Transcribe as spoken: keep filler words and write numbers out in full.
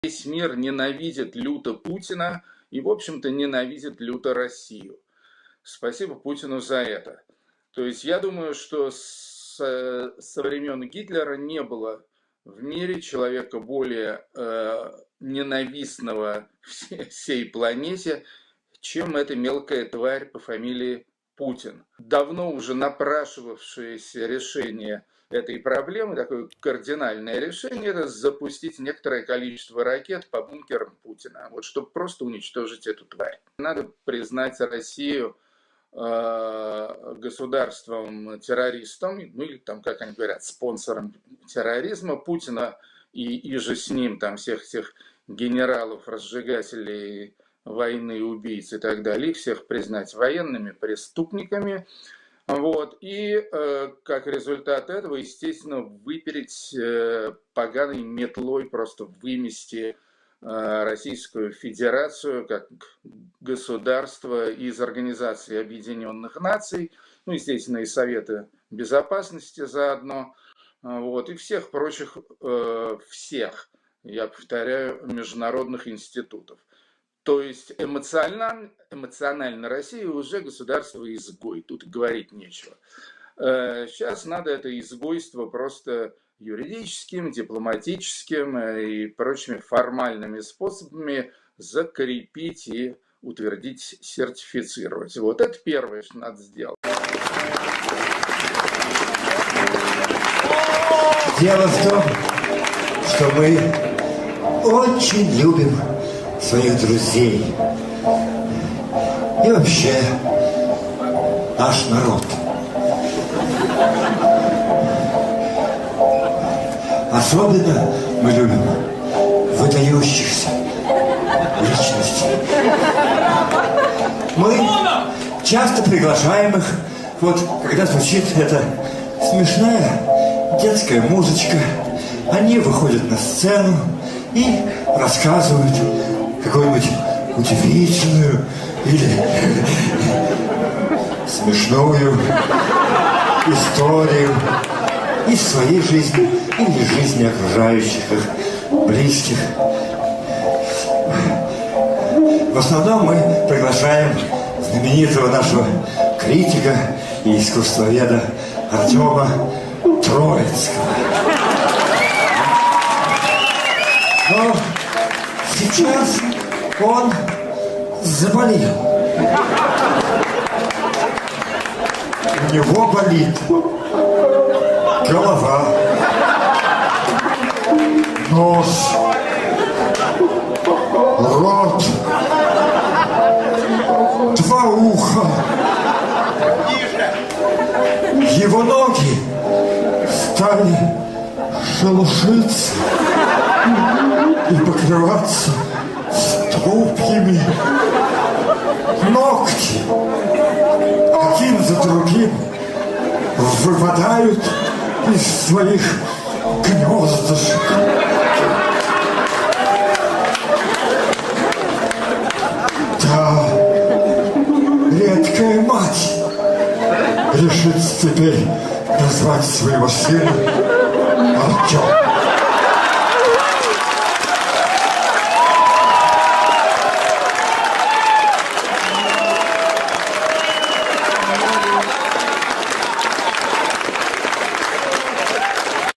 Весь мир ненавидит люто Путина и, в общем-то, ненавидит люто Россию. Спасибо Путину за это. То есть я думаю, что с, со времен Гитлера не было в мире человека более э, ненавистного всей планете, чем эта мелкая тварь по фамилии Путин. Давно уже напрашивавшееся решение этой проблемы, такое кардинальное решение, это запустить некоторое количество ракет по бункерам Путина, вот, чтобы просто уничтожить эту тварь. Надо признать Россию э, государством-террористом, ну или там, как они говорят, спонсором терроризма Путина и, и же с ним там всех тех генералов, разжигателей войны, убийц и так далее, их всех признать военными преступниками. Вот. И э, как результат этого, естественно, выпереть э, поганой метлой, просто вымести э, Российскую Федерацию как государство из Организации Объединенных Наций, ну, естественно, и Совета Безопасности заодно, вот, и всех прочих, э, всех, я повторяю, международных институтов. То есть эмоционально, эмоционально Россия уже государство-изгой, тут говорить нечего. Сейчас надо это изгойство просто юридическим, дипломатическим и прочими формальными способами закрепить и утвердить, сертифицировать. Вот это первое, что надо сделать. Дело в том, что мы очень любим своих друзей и вообще наш народ. Особенно мы любим выдающихся личностей. Мы часто приглашаем их, вот когда звучит эта смешная детская музычка, они выходят на сцену и рассказывают какую-нибудь удивительную или смешную историю из своей жизни или жизни окружающих их близких. В основном мы приглашаем знаменитого нашего критика и искусствоведа Артема Троицкого. Но сейчас он заболел. У него болит голова, нос, рот, два уха. Его ноги стали шелушиться и покрываться струпьями. Ногти один за другим выпадают из своих гнездышек. Да, редкая мать решит теперь назвать своего сына